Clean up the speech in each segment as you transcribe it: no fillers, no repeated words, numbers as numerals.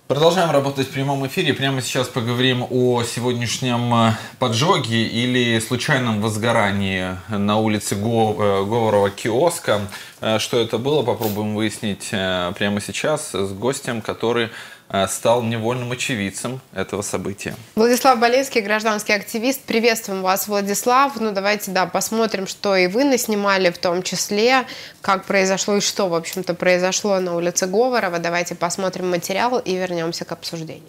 Продолжаем работать в прямом эфире. Прямо сейчас поговорим о сегодняшнем поджоге или случайном возгорании на улице Говорова киоска. Что это было, попробуем выяснить прямо сейчас с гостем, который стал невольным очевидцем этого события. Владислав Болинский, гражданский активист. Приветствуем вас, Владислав. Ну, давайте, посмотрим, что и вы наснимали, в том числе, как произошло и что, в общем-то, произошло на улице Говорова. Давайте посмотрим материал и вернемся к обсуждению.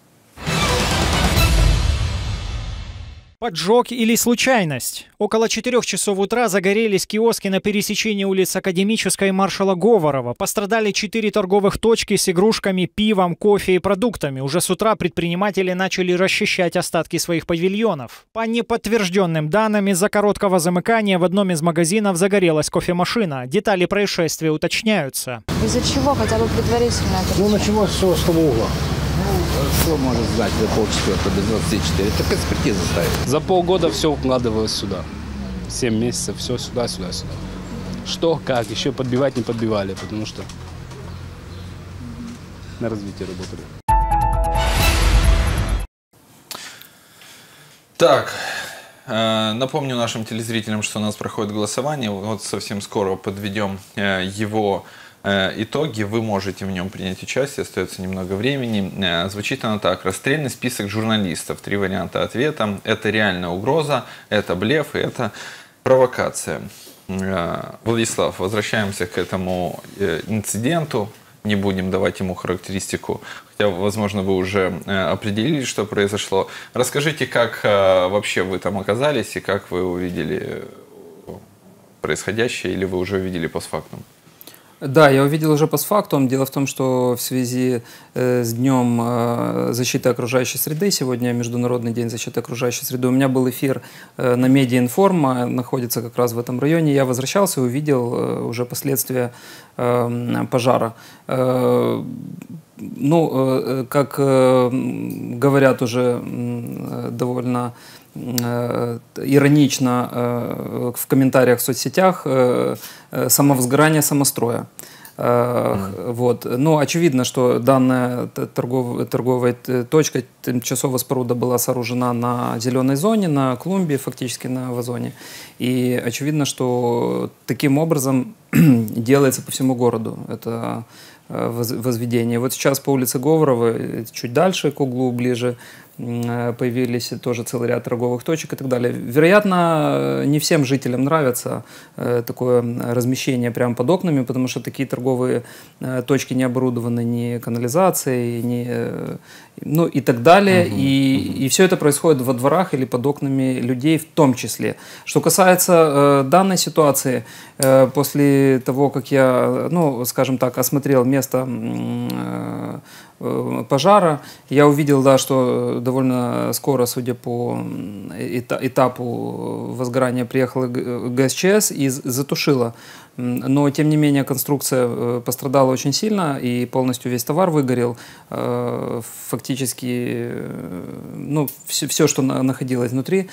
Поджог или случайность? Около 4 часов утра загорелись киоски на пересечении улиц Академической и маршала Говорова. Пострадали 4 торговых точки с игрушками, пивом, кофе и продуктами. Уже с утра предприниматели начали расчищать остатки своих павильонов. По неподтвержденным данным, из-за короткого замыкания в одном из магазинов загорелась кофемашина. Детали происшествия уточняются. Из-за чего хотя бы предварительно? Ну, началось все с того угла. Что может знать до полчетвертого, без 24? Так экспертиза ставит. За полгода все укладывалось сюда. 7 месяцев, все сюда, сюда, сюда. Что, как, еще подбивать не подбивали, потому что на развитие работали. Так, напомню нашим телезрителям, что у нас проходит голосование. Вот совсем скоро подведем его итоги, вы можете в нем принять участие, остается немного времени. Звучит оно так: расстрельный список журналистов. 3 варианта ответа. Это реальная угроза, это блеф и это провокация. Владислав, возвращаемся к этому инциденту. Не будем давать ему характеристику, хотя, возможно, вы уже определили, что произошло. Расскажите, как вообще вы там оказались и как вы увидели происходящее, или вы уже увидели постфактум? Да, я увидел уже постфактум. Дело в том, что в связи с Днем защиты окружающей среды, сегодня Международный день защиты окружающей среды, у меня был эфир на Медиаинформ, находится как раз в этом районе. Я возвращался и увидел уже последствия пожара. Ну, как говорят уже довольно иронично в комментариях в соцсетях, самовозгорание самостроя. Вот. Ну, очевидно, что данная торговая точка тимчасово споруда была сооружена на зеленой зоне, на клумбе, фактически на вазоне. И очевидно, что таким образом делается по всему городу это возведение. Вот сейчас по улице Говорова, чуть дальше, к углу ближе, появились тоже целый ряд торговых точек и так далее. Вероятно, не всем жителям нравится такое размещение прямо под окнами, потому что такие торговые точки не оборудованы ни канализацией, ни, ну и так далее. И все это происходит во дворах или под окнами людей в том числе. Что касается данной ситуации, после того, как я, ну, скажем так, осмотрел место пожара, я увидел, да, что довольно скоро, судя по этапу возгорания, приехала ГСЧС и затушила. Но, тем не менее, конструкция пострадала очень сильно, и полностью весь товар выгорел. Фактически, ну, все, что находилось внутри.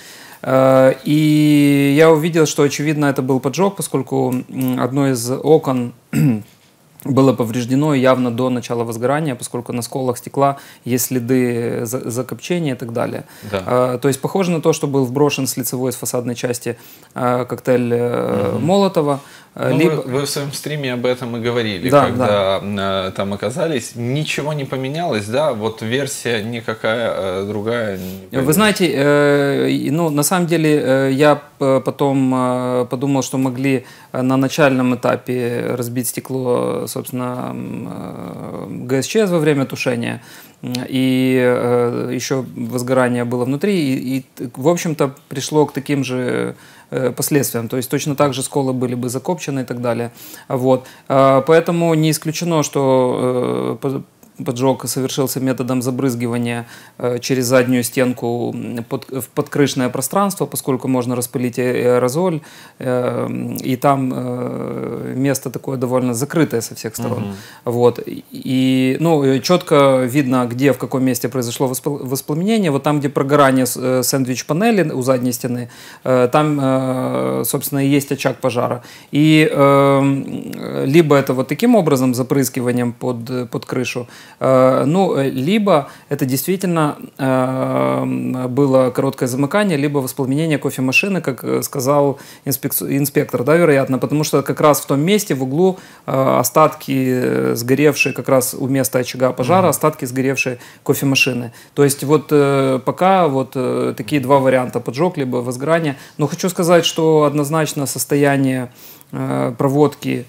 И я увидел, что, очевидно, это был поджог, поскольку одно из окон было повреждено явно до начала возгорания, поскольку на сколах стекла есть следы закопчения и так далее. Да. То есть похоже на то, что был вброшен с лицевой, с фасадной части коктейль Молотова. Либо... Вы в своем стриме об этом и говорили, да, когда там оказались. Ничего не поменялось, да? Вот версия никакая, другая. Вы знаете, ну, на самом деле я потом подумал, что могли на начальном этапе разбить стекло, собственно, ГСЧС во время тушения. И еще возгорание было внутри, и в общем-то, пришло к таким же последствиям. То есть точно так же сколы были бы закопчены и так далее. Вот. Поэтому не исключено, что поджог совершился методом забрызгивания через заднюю стенку в подкрышное пространство, поскольку можно распылить аэрозоль, и там место такое довольно закрытое со всех сторон. Вот. И, ну, четко видно, где, в каком месте произошло воспламенение. Вот там, где прогорание сэндвич-панели у задней стены, там, собственно, и есть очаг пожара. И либо это вот таким образом, запрыскиванием под крышу, Ну, либо это действительно было короткое замыкание, либо воспламенение кофемашины, как сказал инспектор, да, вероятно, потому что как раз в том месте, в углу, остатки сгоревшие, как раз у места очага пожара, остатки сгоревшей кофемашины. То есть вот пока вот такие два варианта: поджог либо возгорание. Но хочу сказать, что однозначно состояние проводки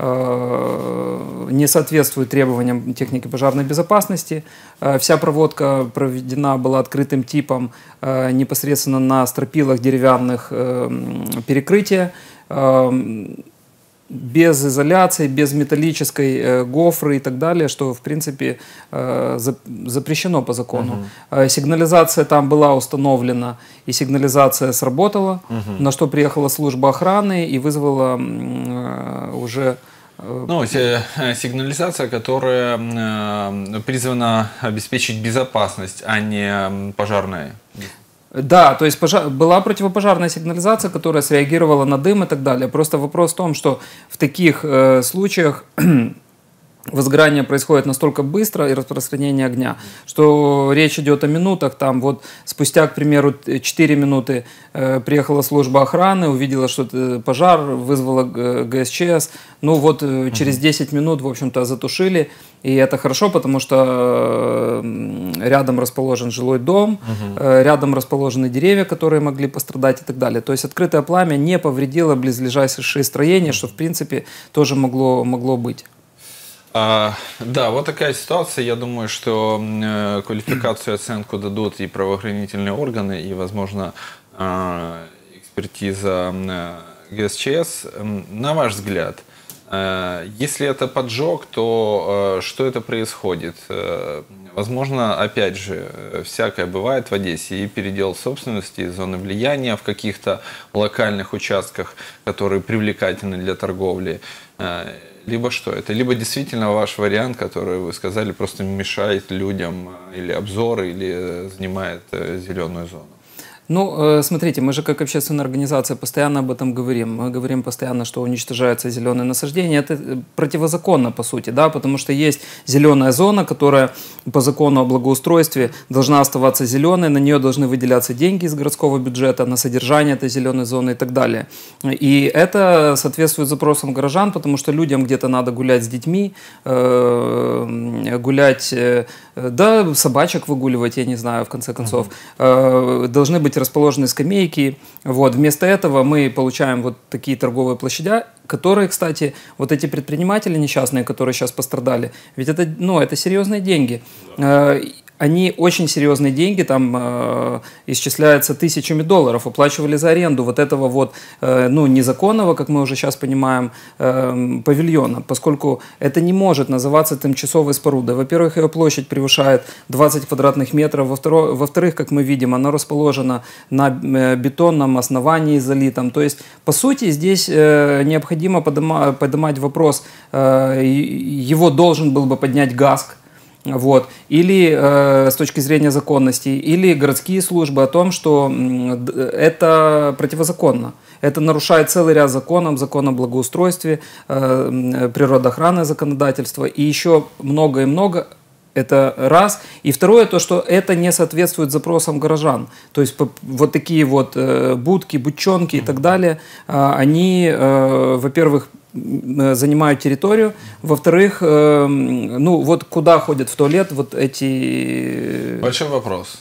не соответствует требованиям техники пожарной безопасности. Вся проводка проведена была открытым типом непосредственно на стропилах деревянных перекрытия, без изоляции, без металлической гофры и так далее, что в принципе запрещено по закону. Сигнализация там была установлена, и сигнализация сработала, на что приехала служба охраны и вызвала уже... Ну, сигнализация, которая призвана обеспечить безопасность, а не пожарная. Да, то есть была противопожарная сигнализация, которая среагировала на дым и так далее. Просто вопрос в том, что в таких случаях возгорание происходит настолько быстро и распространение огня, что речь идет о минутах. Там вот спустя, к примеру, 4 минуты приехала служба охраны, увидела, что это пожар, вызвала ГСЧС. Ну вот через 10 минут, в общем-то, затушили. И это хорошо, потому что рядом расположен жилой дом, рядом расположены деревья, которые могли пострадать и так далее. То есть открытое пламя не повредило близлежащие строения, что в принципе тоже могло быть. Да, вот такая ситуация. Я думаю, что квалификацию и оценку дадут и правоохранительные органы, и, возможно, экспертиза ГСЧС. На ваш взгляд, если это поджог, то что это происходит? Возможно, опять же, всякое бывает в Одессе, и передел собственности, и зоны влияния в каких-то локальных участках, которые привлекательны для торговли. Либо что это? Либо действительно ваш вариант, который вы сказали, просто мешает людям или обзор, или занимает зеленую зону. Ну, смотрите, мы же как общественная организация постоянно об этом говорим. Мы говорим постоянно, что уничтожаются зеленые насаждения. Это противозаконно, по сути, да, потому что есть зеленая зона, которая по закону о благоустройстве должна оставаться зеленой, на нее должны выделяться деньги из городского бюджета на содержание этой зеленой зоны и так далее. И это соответствует запросам горожан, потому что людям где-то надо гулять с детьми, гулять, да, собачек выгуливать, я не знаю, в конце концов. Должны быть расположены скамейки. Вот. Вместо этого мы получаем вот такие торговые площади, которые, кстати, вот эти предприниматели несчастные, которые сейчас пострадали, ведь это, ну, это серьезные деньги. Они очень серьезные деньги, там исчисляются тысячами долларов, оплачивали за аренду вот этого вот, ну, незаконного, как мы уже сейчас понимаем, павильона, поскольку это не может называться тимчасовой спорудой. Во-первых, ее площадь превышает 20 квадратных метров, во-вторых, как мы видим, она расположена на бетонном основании залитом. То есть, по сути, здесь необходимо поднимать вопрос, его должен был бы поднять ГАСК, вот, или с точки зрения законности, или городские службы о том, что это противозаконно. Это нарушает целый ряд законов, закон о благоустройстве, природоохранное законодательство и еще много и много. Это раз. И второе, то, что это не соответствует запросам горожан. То есть вот такие вот будки, бутчонки и так далее, они, во-первых, занимают территорию, во-вторых, ну вот куда ходят в туалет вот эти... Большой вопрос.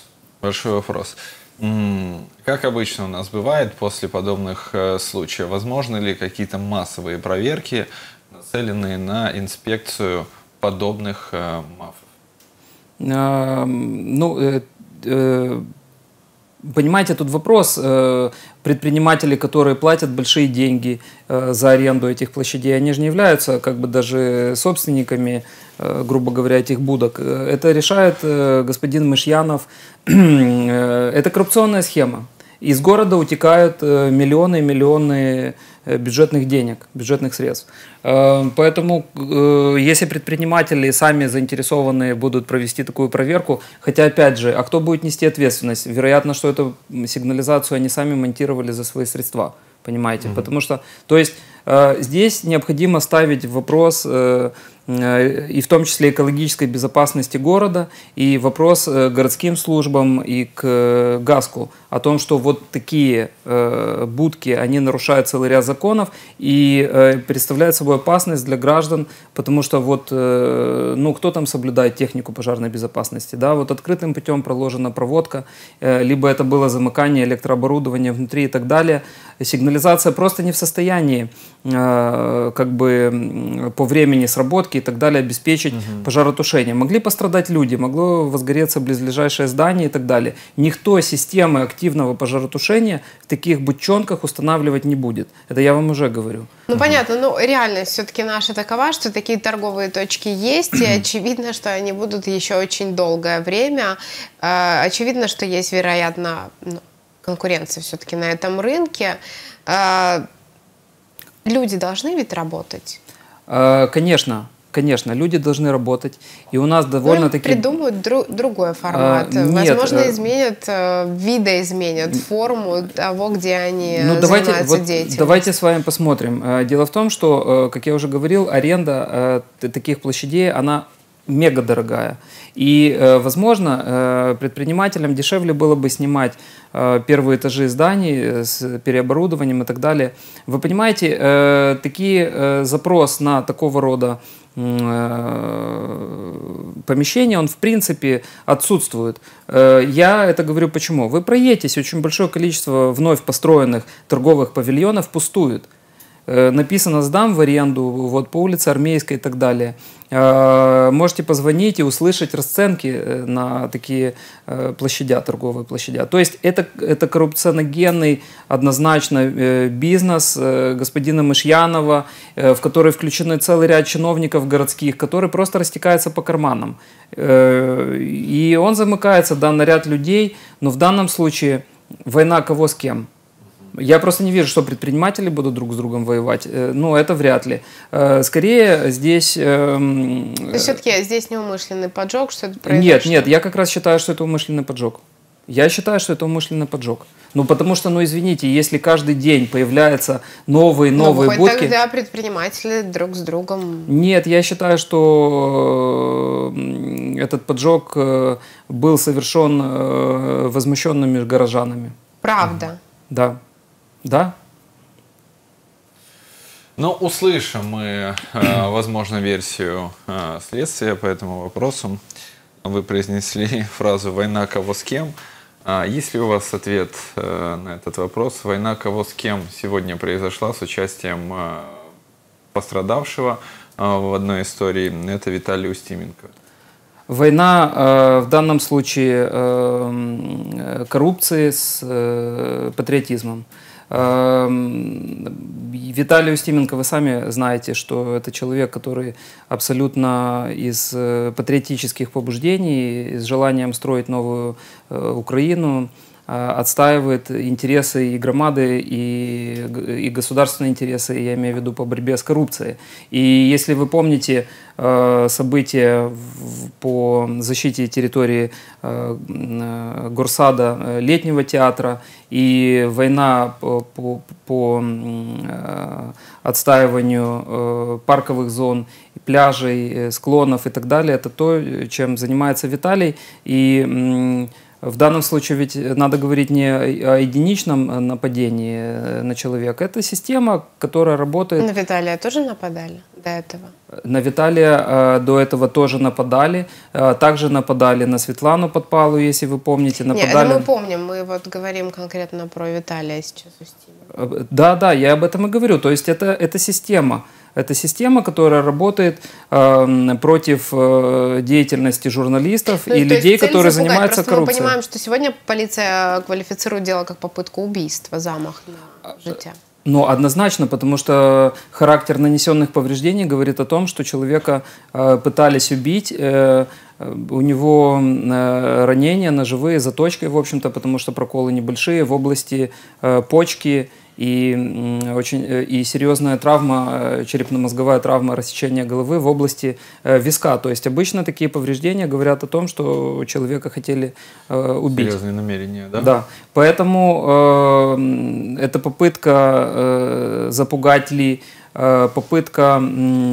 Как обычно у нас бывает после подобных случаев, возможны ли какие-то массовые проверки, нацеленные на инспекцию подобных мафов? Ну, понимаете, тут вопрос. Предприниматели, которые платят большие деньги за аренду этих площадей, они же не являются как бы даже собственниками, грубо говоря, этих будок. Это решает господин Мышьянов. Это коррупционная схема. Из города утекают миллионы и миллионы бюджетных денег, бюджетных средств. Поэтому, если предприниматели сами заинтересованные будут провести такую проверку, хотя, опять же, а кто будет нести ответственность? Вероятно, что эту сигнализацию они сами монтировали за свои средства, понимаете? Потому что, то есть, здесь необходимо ставить вопрос и в том числе экологической безопасности города, и вопрос городским службам и к ГАСКу о том, что вот такие будки, они нарушают целый ряд законов и представляют собой опасность для граждан, потому что вот, ну, кто там соблюдает технику пожарной безопасности, да, вот открытым путем проложена проводка, либо это было замыкание электрооборудования внутри и так далее. Сигнализация просто не в состоянии как бы по времени сработки и так далее обеспечить пожаротушение. Могли пострадать люди, могло возгореться близлежащее здание и так далее. Никто системы активного пожаротушения в таких бутчонках устанавливать не будет. Это я вам уже говорю. Ну, понятно, но реальность все-таки наша такова, что такие торговые точки есть, и очевидно, что они будут еще очень долгое время. Очевидно, что есть, вероятно, конкуренция все-таки на этом рынке. Люди должны ведь работать? Конечно. Конечно, люди должны работать, и у нас довольно-таки... Придумают другой формат. Возможно, изменят, видоизменят форму того, где они занимаются деятельностью. Давайте с вами посмотрим. Дело в том, что, как я уже говорил, аренда таких площадей, она мега дорогая. И, возможно, предпринимателям дешевле было бы снимать первые этажи зданий с переоборудованием и так далее. Вы понимаете, запрос на такого рода помещения, он в принципе отсутствует. Я это говорю почему? Вы проедетесь, очень большое количество вновь построенных торговых павильонов пустует. Написано «сдам в аренду», вот по улице Армейской и так далее. Можете позвонить и услышать расценки на такие площадя, торговые площадя. То есть это коррупционогенный однозначно бизнес господина Мышьянова, в который включены целый ряд чиновников городских, которые просто растекаются по карманам. И он замыкается, да, на ряд людей, но в данном случае война кого с кем? Я просто не вижу, что предприниматели будут друг с другом воевать. Ну, это вряд ли. Скорее, здесь... То есть, все-таки здесь неумышленный поджог, что это произошло? Нет, я как раз считаю, что это умышленный поджог. Я считаю, что это умышленный поджог. Ну, потому что, ну, извините, если каждый день появляются новые будки... тогда предприниматели друг с другом... Нет, я считаю, что этот поджог был совершен возмущенными горожанами. Правда? Да. Да. Ну, услышим мы, возможно, версию следствия по этому вопросу. Вы произнесли фразу «война кого с кем». Есть ли у вас ответ на этот вопрос? Война кого с кем сегодня произошла с участием пострадавшего в одной истории? Это Виталий Устименко. Война в данном случае коррупции с патриотизмом. Виталий Устименко, вы сами знаете, что это человек, который абсолютно из патриотических побуждений, с желанием строить новую Украину, отстаивает интересы и громады, и государственные интересы, я имею в виду по борьбе с коррупцией. И если вы помните события по защите территории Горсада, летнего театра, и война по отстаиванию парковых зон, пляжей, склонов и так далее, это то, чем занимается Виталий. И в данном случае ведь надо говорить не о единичном нападении на человека. Это система, которая работает... На Виталия тоже нападали до этого? На Виталия до этого тоже нападали. Также нападали на Светлану Подпалу, если вы помните. Нет, это мы помним. Мы вот говорим конкретно про Виталия сейчас. Да, я об этом и говорю. То есть это система. Это система, которая работает против деятельности журналистов и людей, которые занимаются коррупцией. Мы понимаем, что сегодня полиция квалифицирует дело как попытку убийства, замах на життя. Ну, однозначно, потому что характер нанесенных повреждений говорит о том, что человека пытались убить, у него ранения ножевые, заточкой, в общем-то, потому что проколы небольшие в области почки, и серьезная травма, черепно-мозговая травма, рассечения головы в области виска. То есть обычно такие повреждения говорят о том, что человека хотели убить. Серьезные намерения, да? Да. Поэтому эта попытка запугать ли попытка,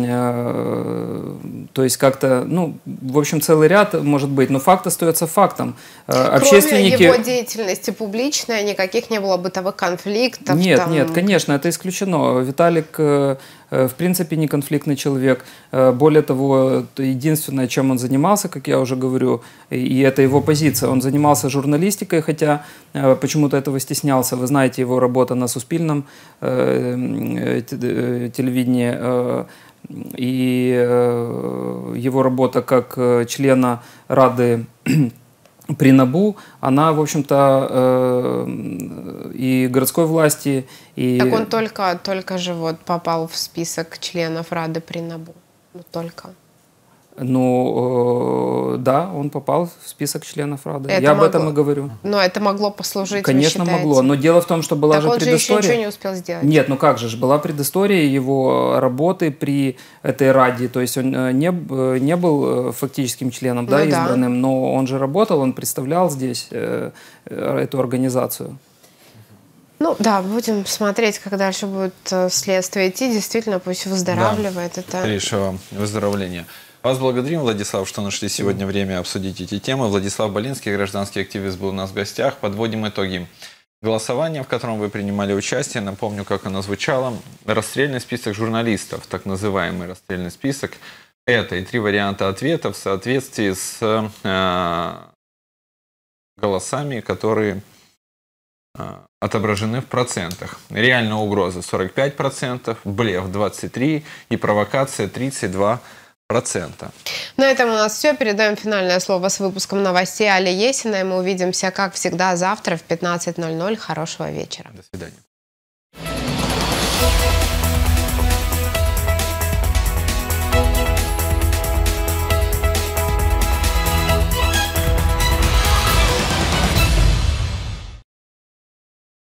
то есть как-то, ну, в общем, целый ряд может быть, но факт остается фактом. Кроме его деятельности публичной, никаких не было бытовых конфликтов? Нет, нет, конечно, это исключено. Виталик, в принципе, не конфликтный человек. Более того, единственное, чем он занимался, как я уже говорю, и это его позиция, он занимался журналистикой, хотя почему-то этого стеснялся. Вы знаете, его работа на Суспильном телевидении и его работа как члена Рады при НАБУ, она, в общем-то, и городской власти, и... Так он только же вот попал в список членов Рады при НАБУ. Только. Ну, да, он попал в список членов Рады. Я об этом и говорю. Но это могло послужить, конечно, могло. Но дело в том, что была же предыстория. Он же еще ничего не успел сделать. Нет, ну как же, была предыстория его работы при этой Раде. То есть он не был фактическим членом, ну, да, избранным, но он же работал, он представлял здесь эту организацию. Ну да, будем смотреть, как дальше будет следствие идти. Действительно, пусть выздоравливает. Да, скорейшего выздоровления. Вас благодарим, Владислав, что нашли сегодня время обсудить эти темы. Владислав Болинский, гражданский активист, был у нас в гостях. Подводим итоги голосования, в котором вы принимали участие. Напомню, как оно звучало. Расстрельный список журналистов, так называемый расстрельный список. Это и 3 варианта ответов в соответствии с голосами, которые отображены в процентах. Реальная угроза 45%, блеф 23% и провокация 32%. На этом у нас все. Передаем финальное слово с выпуском новостей Али Есиной. Мы увидимся, как всегда, завтра в 15:00. Хорошего вечера. До свидания.